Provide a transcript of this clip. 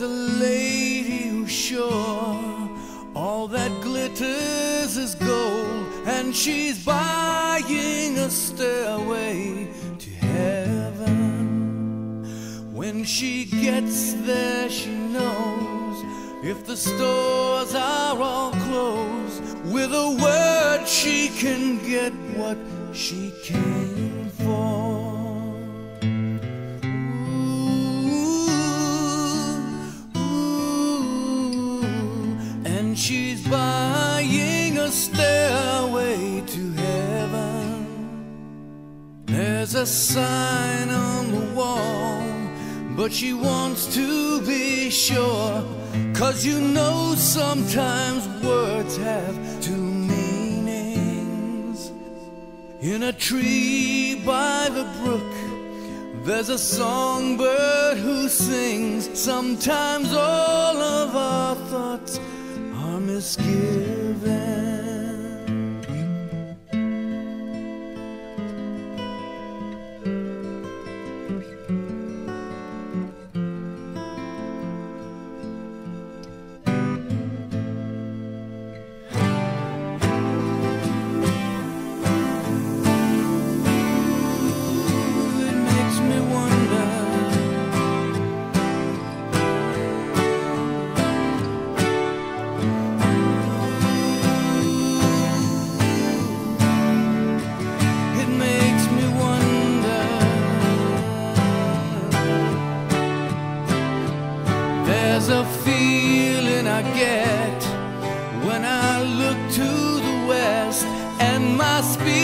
There's a lady who's sure all that glitters is gold, and she's buying a stairway to heaven. When she gets there, she knows if the stores are all closed, with a word she can get what she came for. And she's buying a stairway to heaven. There's a sign on the wall, but she wants to be sure, 'cause you know sometimes words have two meanings. In a tree by the brook, there's a songbird who sings. Sometimes all of our thoughts are misgiven. There's a feeling I get when I look to the west, and my spirit